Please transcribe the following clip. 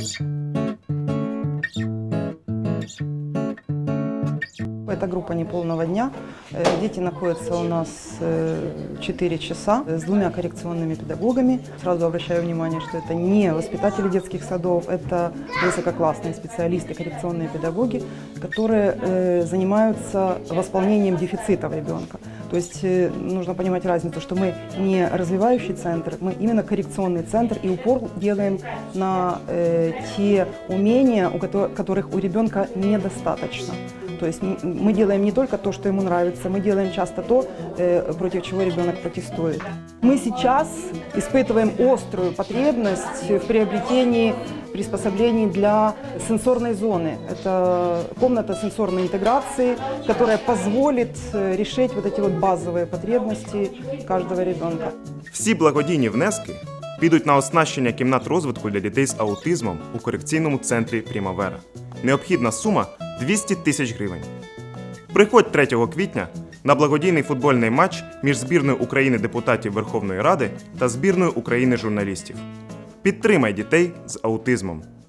Это группа неполного дня. Дети находятся у нас 4 часа с 2 коррекционными педагогами. Сразу обращаю внимание, что это не воспитатели детских садов, это высококлассные специалисты, коррекционные педагоги, которые занимаются восполнением дефицитов ребенка. То есть нужно понимать разницу, что мы не развивающий центр, мы именно коррекционный центр, и упор делаем на те умения, которых у ребенка недостаточно. То есть мы делаем не только то, что ему нравится, мы делаем часто то, против чего ребенок протестует. Мы сейчас испытываем острую потребность в приобретении приспособлений для сенсорной зоны. Это комната сенсорной интеграции, которая позволит решить вот эти вот базовые потребности каждого ребенка. Всі благодійні внески підуть на оснащення кімнат розвитку для дітей з аутизмом у корекційному центрі «Примавера». Необхідна сума – 200 тисяч гривень. Приходь 3 квітня на благодійний футбольний матч між збірною України депутатів Верховної Ради та збірною України журналістів. Підтримай дітей з аутизмом.